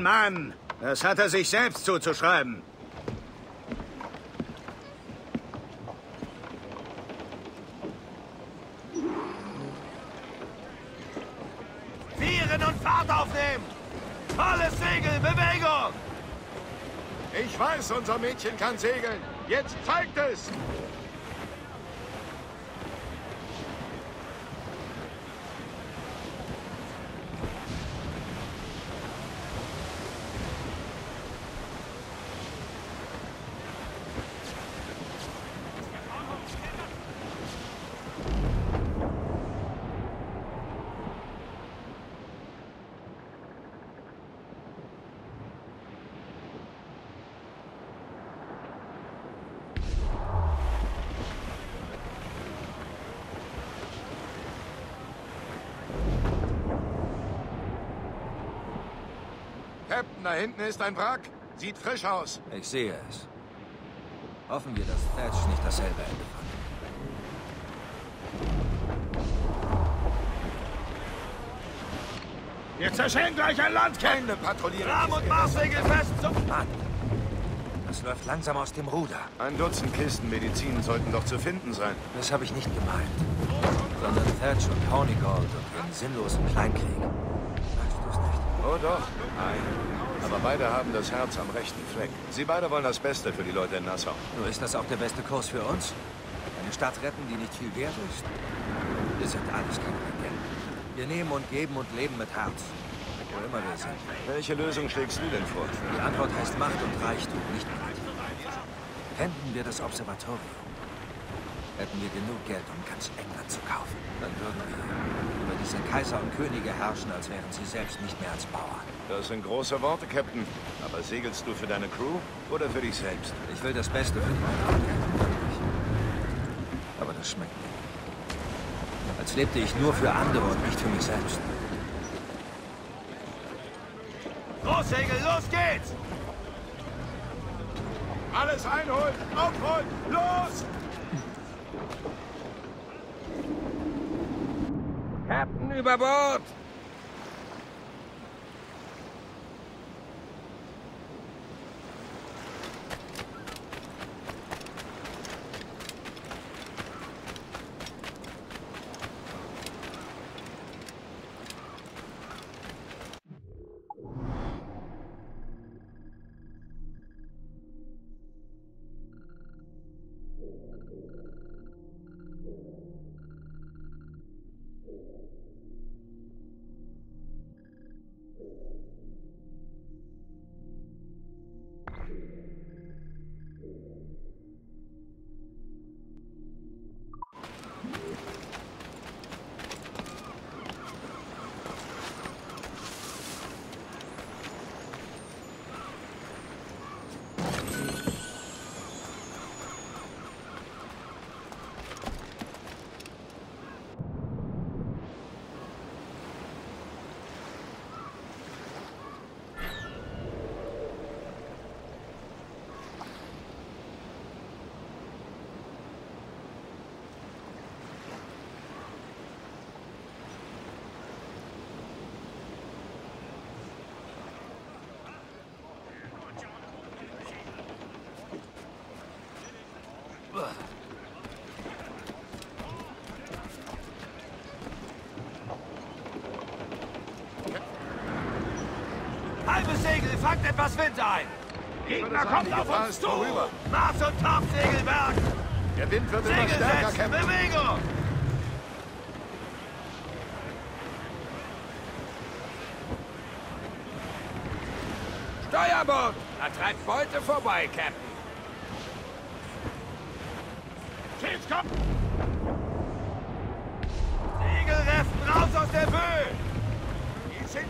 Mann, das hat er sich selbst zuzuschreiben. Vieren und Fahrt aufnehmen! Volles Segel, Bewegung! Ich weiß, unser Mädchen kann segeln. Jetzt zeigt es! Captain, da hinten ist ein Wrack. Sieht frisch aus. Ich sehe es. Hoffen wir, dass Thatch nicht dasselbe Ende fand. Wir zerschellen gleich ein Land, Captain. Keine patrouillieren. Rahm- und Marssegel fest zum... Mann, das läuft langsam aus dem Ruder. Ein Dutzend Kisten Medizin sollten doch zu finden sein. Das habe ich nicht gemeint. Sondern Thatch und Hornigold und ihren sinnlosen Kleinkrieg. Weißt du es nicht? Oh doch. Nein. Aber beide haben das Herz am rechten Fleck. Sie beide wollen das Beste für die Leute in Nassau. Nur ist das auch der beste Kurs für uns? Eine Stadt retten, die nicht viel wert ist? Wir sind alles keine Agenten. Wir nehmen und geben und leben mit Herz. Wo immer wir sind. Welche Lösung schlägst du denn vor? Die Antwort heißt Macht und Reichtum, nicht Militär. Fänden wir das Observatorium, hätten wir genug Geld, um ganz England zu kaufen. Dann würden wir über diese Kaiser und Könige herrschen, als wären sie selbst nicht mehr als Bauern. Das sind große Worte, Captain. Aber segelst du für deine Crew oder für dich selbst? Ich will das Beste für die Leute. Aber das schmeckt mir. Als lebte ich nur für andere und nicht für mich selbst. Großsegel, los geht's! Alles einholen! Aufholen! Los! Captain über Bord! Halbes Segel, fangt etwas Wind ein! Gegner kommt auf uns zu! Mars- und Tarpsegelwerk! Der Wind wird immer Segel stärker, setzen, Captain. Bewegung! Steuerbord! Da treibt Beute vorbei, Captain! Jetzt kommt! Segelreffen raus aus der Böe! Die sind...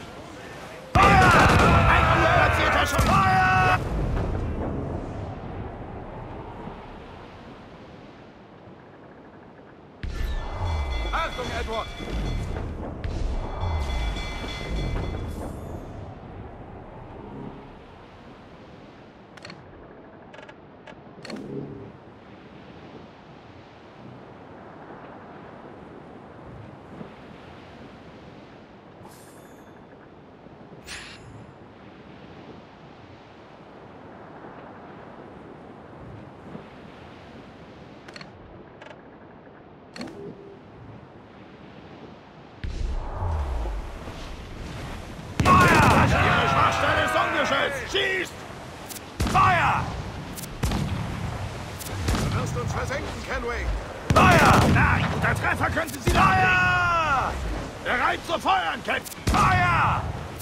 Ein unplatzierter Schuss! Feuer! Achtung, Edward! versenken, Kenway. Feuer! Na, ein guter Treffer könnten Sie da. Feuer! Bereit zu feuern, Captain. Feuer!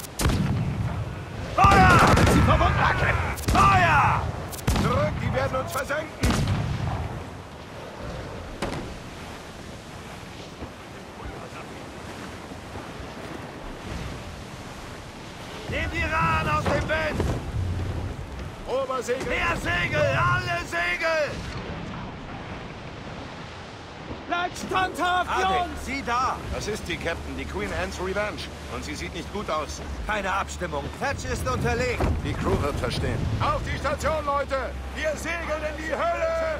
Feuer! Sie verwundbar, Captain. Feuer! Zurück, die werden uns versenken. Nehmt die Rahn aus dem Wind! Obersegel. Mehr Segel! Alle Segel! Bleibt standhaft, Harding, Sie da! Das ist die Captain, die Queen Anne's Revenge. Und sie sieht nicht gut aus. Keine Abstimmung. Fetch ist unterlegen. Die Crew wird verstehen. Auf die Station, Leute! Wir segeln in die Hölle!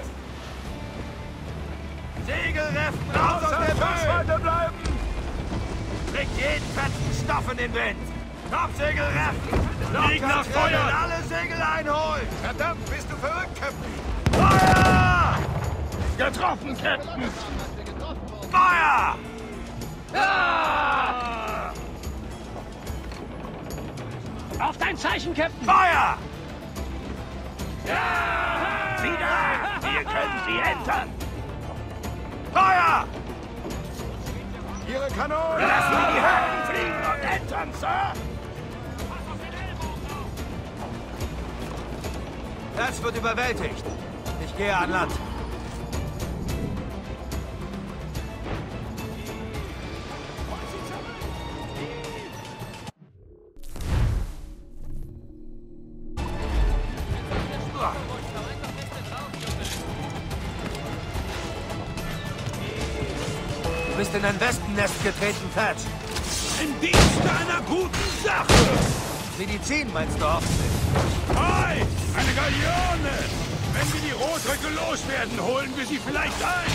Segelreffen raus aus der Höhe! Weiter bleiben! Bringt jeden fetten Stoff in den Wind! Topsegel reffen! Liegen nach Feuer! Feuer! Alle Segel einholen! Verdammt, bist du verrückt, Captain? Feuer! Getroffen, Captain. Feuer! Auf dein Zeichen, Captain. Feuer! Sie da. Wir können sie entern. Feuer! Ihre Kanonen! Lassen wir die Haken fliegen und entern, Sir. Das wird überwältigt. Ich gehe an Land. Du bist in ein Wespennest getreten, Fetch. Im Dienste einer guten Sache. Medizin meinst du hoffentlich? Hi, eine Galeone. Wenn wir die Rotröcke loswerden, holen wir sie vielleicht ein.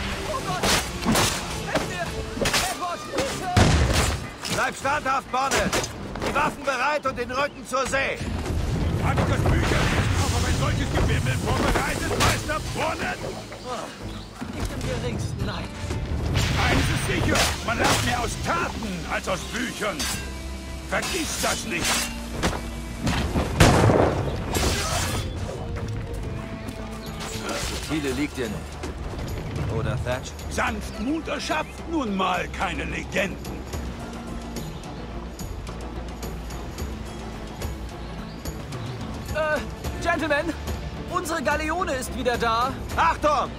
Bleib standhaft, Bonnet. Die Waffen bereit und den Rücken zur See. Hat ich das Bücherlesen auch auf ein solches Gewimmel vorbereitet, Meister Bonnet? Nicht im geringsten, nein. Eines ist sicher, man lernt mehr aus Taten als aus Büchern. Vergiss das nicht. Ziele liegt dir nicht. Oder, Thatch? Sanftmut erschafft nun mal keine Legenden. Gentlemen, unsere Galeone ist wieder da. Achtung!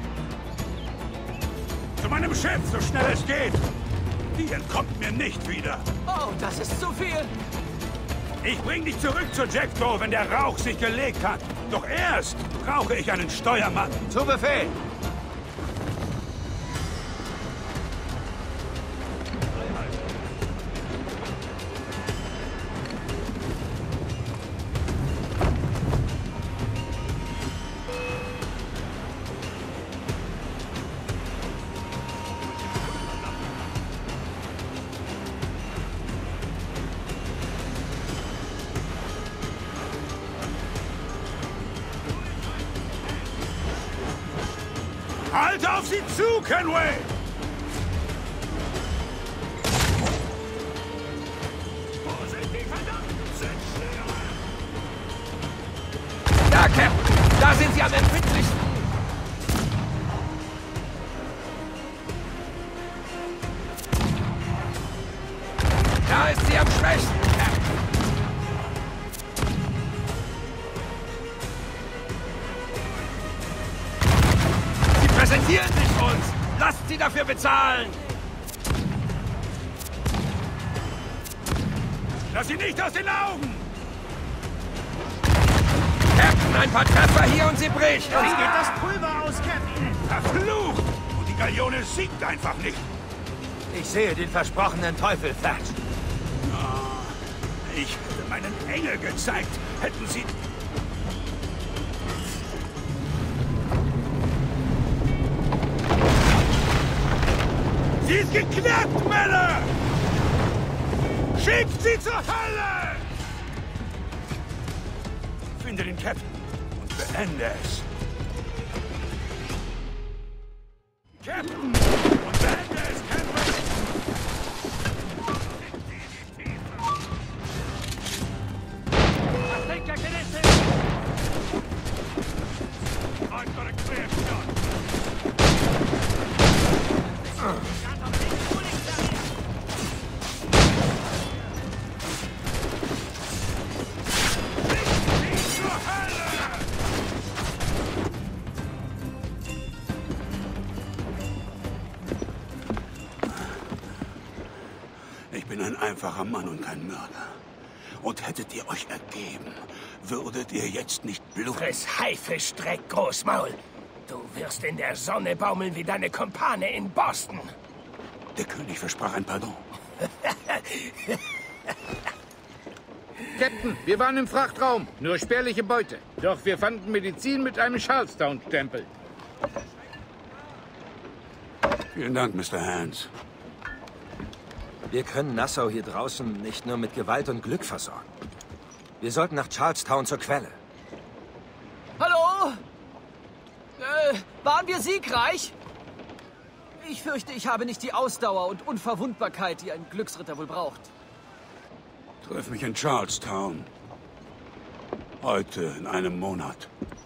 Zu meinem Schiff, so schnell es geht. Die entkommt mir nicht wieder. Oh, das ist zu viel. Ich bring dich zurück zu Jackdaw, wenn der Rauch sich gelegt hat. Doch erst brauche ich einen Steuermann. Zu Befehl! Halt auf sie zu, Kenway! Wo sind die verdammten Zündschnüre? Da, Captain. Da sind sie am empfindlichsten. Da ist sie am schwächsten, Captain. Präsentieren sich uns! Lasst sie dafür bezahlen! Lass sie nicht aus den Augen! Captain, ein paar Treffer hier und sie bricht. Wie geht das Pulver aus, Captain? Verflucht! Und die Galeone siegt einfach nicht. Ich sehe den versprochenen Teufel, Thatch. Ich hätte meinen Engel gezeigt, hätten sie... Sie ist geknackt, Männer! Schickt sie zur Hölle! Finde den Captain und beende es. Captain! Und beende es, Captain! I've got a clear shot. einfacher Mann und kein Mörder. Und hättet ihr euch ergeben, würdet ihr jetzt nicht bluten. Friss Haifischdreck, Großmaul. Du wirst in der Sonne baumeln wie deine Kumpane in Boston. Der König versprach ein Pardon. Captain, wir waren im Frachtraum. Nur spärliche Beute. Doch wir fanden Medizin mit einem Charlestown-Stempel. Vielen Dank, Mr. Hans. Wir können Nassau hier draußen nicht nur mit Gewalt und Glück versorgen. Wir sollten nach Charlestown zur Quelle. Hallo? Waren wir siegreich? Ich fürchte, ich habe nicht die Ausdauer und Unverwundbarkeit, die ein Glücksritter wohl braucht. Treff mich in Charlestown. Heute, in einem Monat.